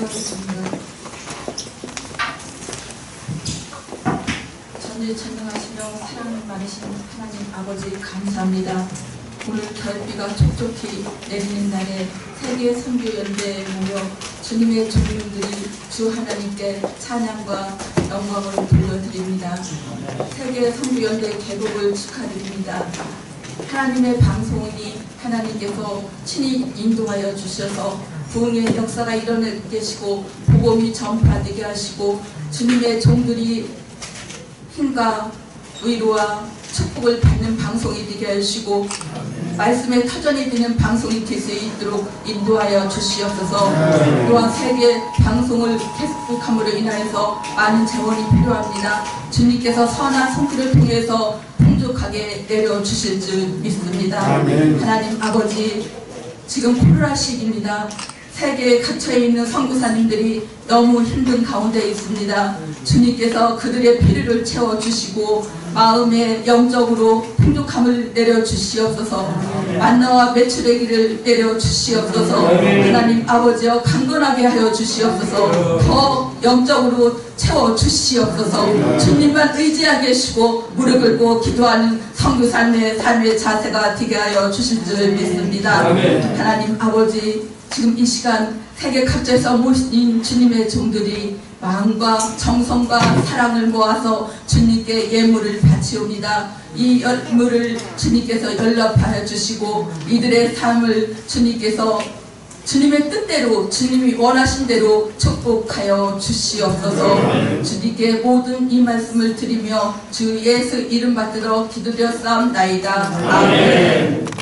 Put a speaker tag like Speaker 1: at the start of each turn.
Speaker 1: 기도하겠습니다. 전지전능하시며 사랑 많으신 하나님 아버지 감사합니다. 오늘 결비가 촉촉히 내리는 날에 세계 선교연대에 모여 주님의 종들이 주 하나님께 찬양과 영광을 돌려드립니다. 세계 선교연대 개국을 축하드립니다. 하나님의 방송이 하나님께서 친히 인도하여 주셔서 부흥의 역사가 일어나게 계시고 복음이 전파되게 하시고 주님의 종들이 힘과 위로와 축복을 받는 방송이 되게 하시고 말씀의 터전이 되는 방송이 될 수 있도록 인도하여 주시옵소서. 또한 세계 방송을 계속함으로 인하여서 많은 재원이 필요합니다. 주님께서 선한 손길을 통해서 풍족하게 내려주실 줄 믿습니다. 하나님 아버지, 지금 코로나 시기입니다. 세계에 갇혀있는 선교사님들이 너무 힘든 가운데 있습니다. 주님께서 그들의 필요를 채워주시고 마음의 영적으로 풍족함을 내려주시옵소서. 만나와 매출의 길을 내려주시옵소서. 하나님 아버지여 강건하게 하여 주시옵소서. 더 영적으로 채워주시옵소서. 주님만 의지하게 하시고 무릎 꿇고 기도하는 선교사님의 삶의 자세가 되게 하여 주실 줄 믿습니다. 하나님 아버지, 지금 이 시간 세계 각지에서 모인 주님의 종들이 마음과 정성과 사랑을 모아서 주님께 예물을 바치옵니다. 이 예물을 주님께서 연락하여 주시고 이들의 삶을 주님께서 주님의 뜻대로 주님이 원하신 대로 축복하여 주시옵소서. 주님께 모든 이 말씀을 드리며 주 예수 이름 받들어 기도드렸사옵나이다. 아멘.